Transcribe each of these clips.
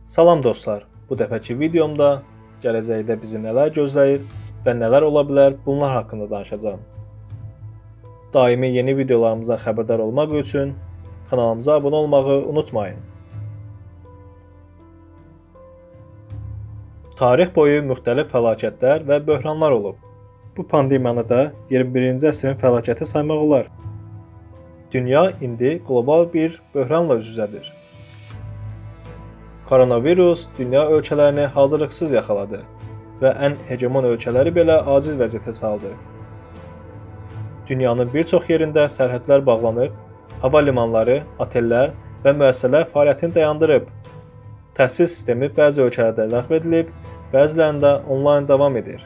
Salam dostlar, bu dəfəki videomda gələcəkdə bizi nələr gözləyir və nələr ola bilər bunlar haqqında danışacağım. Daimi yeni videolarımızdan xəbərdar olmaq üçün kanalımıza abunə olmağı unutmayın. Tarix boyu müxtəlif fəlakətlər və böhranlar olub. Bu pandemiyanı da 21-ci əsrin fəlakəti saymaq olar. Dünya indi qlobal bir böhranla üz-üzədir. Koronavirus dünya ölkələrini hazırlıqsız yaxaladı və ən hegemon ölkələri belə aciz vəziyyətə saldı. Dünyanın bir çox yerində sərhədlər bağlanıb, hava limanları, otellər və müəssisələr fəaliyyətini dayandırıb. Təhsil sistemi bəzi ölkələrdə ləğv edilib, bəzilərində onlayn davam edir.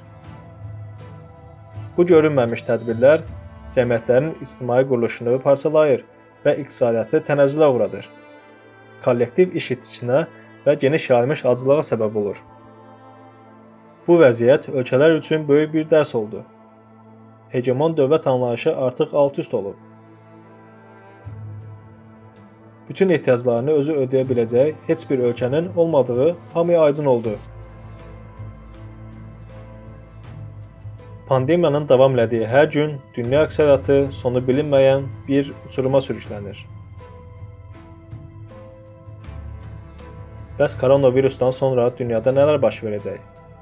Bu görünməmiş tədbirlər cəmiyyətlərin ictimai quruluşunu parçalayır və iqtisadiyyatı tənəzzülə uğradır. Kollektiv iş itkisinə və geniş yayılmış acılığa səbəb olur. Bu vəziyyət ölkələr üçün böyük bir dərs oldu. Hegemon dövlət anlayışı artıq alt-üst olub. Bütün ehtiyaclarını özü ödəyə biləcək heç bir ölkənin olmadığı hamıya aydın oldu. Pandemiyanın davam elədiyi hər gün dünya iqtisadiyyatı sonu bilinməyən bir uçuruma sürüklənir. Bəs koronavirusdan sonra dünyada nələr baş verəcək?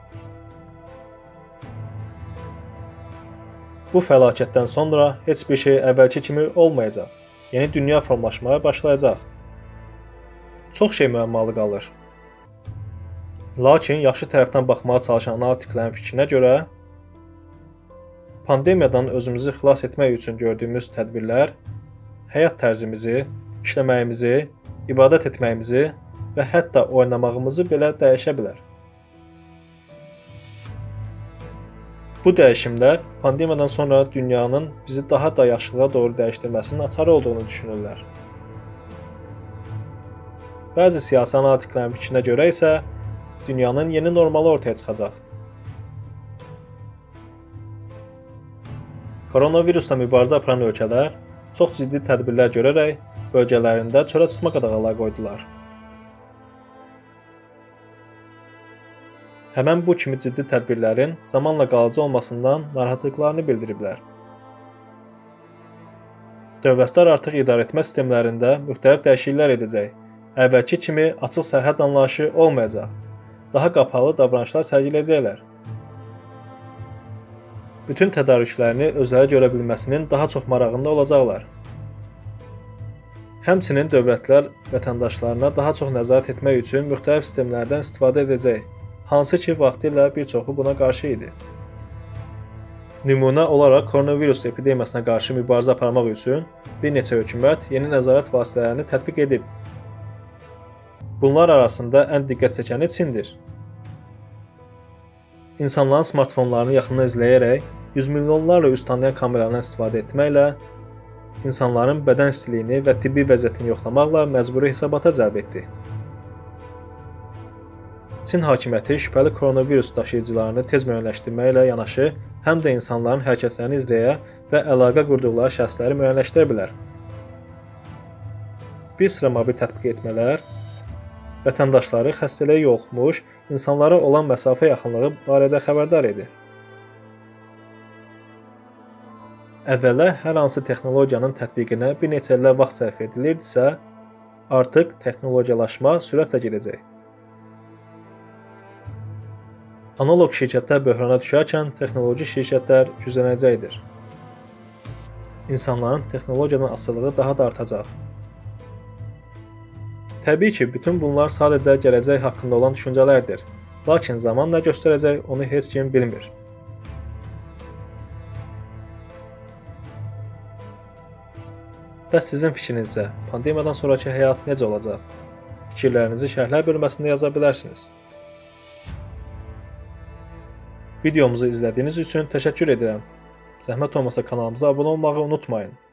Bu fəlakətdən sonra heç bir şey əvvəlki kimi olmayacaq. Yeni dünya formalaşmaya başlayacaq. Çox şey müəmmalı qalır. Lakin yaxşı tərəfdən baxmağa çalışan analitiklərin fikrinə görə, pandemiyadan özümüzü xilas etmək üçün gördüyümüz tədbirlər həyat tərzimizi, işləməyimizi, ibadət etməyimizi və hətta oynamağımızı belə dəyişə bilər. Bu dəyişimlər pandemiyadan sonra dünyanın bizi daha da yaxşılığa doğru dəyişdirməsinin açarı olduğunu düşünürlər. Bəzi siyasi analitiklərin fikrinə görə isə dünyanın yeni normalı ortaya çıxacaq. Koronavirusla mübarizə aparan ölkələr çox ciddi tədbirlər görərək bölgələrində çölə çıxma qadağaları qoydular. Həmən bu kimi ciddi tədbirlərin zamanla qalıcı olmasından narahatlıqlarını bildiriblər. Dövlətlər artıq idarəetmə sistemlərində müxtəlif dəyişikliklər edəcək. Əvvəlki kimi açıq sərhəd anlayışı olmayacaq. Daha qapalı davranışlar sərgiləyəcəklər. Bütün tədarüklərini özləri görə bilməsinin daha çox marağında olacaqlar. Həmçinin dövlətlər vətəndaşlarına daha çox nəzarət etmək üçün müxtəlif sistemlərdən istifadə edəcək. Hansı ki, vaxtilə bir çoxu buna qarşı idi. Nümunə olaraq koronavirus epidemiyasına qarşı mübarizə aparmaq üçün bir neçə hökumət yeni nəzarət vasitələrini tətbiq edib. Bunlar arasında ən diqqət çəkəni Çindir. İnsanların smartfonlarını yaxından izləyərək, yüz milyonlarla üz tanıyan kameralardan istifadə etməklə, insanların bədən istiliyini və tibbi vəziyyətini yoxlamaqla məcburi hesabata cəlb etdi. Çin hakimiyyəti şübhəli koronavirus daşıyıcılarını tez müəyyənləşdirməklə yanaşı, həm də insanların hərəkətlərini izləyə və əlaqə qurduqları şəxsləri müəyyənləşdirə bilər. Bir sıra mobil tətbiq etmələr vətəndaşları xəstəliyə yoluxmuş insanlara olan məsafə yaxınlığı barədə xəbərdar edir. Əvvəllər hər hansı texnologiyanın tətbiqinə bir neçə illər vaxt sərf edilirdisə, artıq texnologiyalaşma sürətlə gedəcək. Analog şirkətlər böhrana düşərkən texnoloji şirkətlər güclənəcəkdir. İnsanların texnologiyadan asılılığı daha da artacaq. Təbii ki, bütün bunlar sadəcə gələcək haqqında olan düşüncələrdir. Lakin zaman nə göstərəcək, onu heç kim bilmir. Bəs sizin fikrinizsə, pandemiyadan sonraki həyat necə olacaq? Fikirlərinizi şərhlər bölməsində yaza bilərsiniz. Videomuzu izlədiyiniz üçün təşəkkür edirəm. Zəhmət olmasa kanalımıza abunə olmağı unutmayın.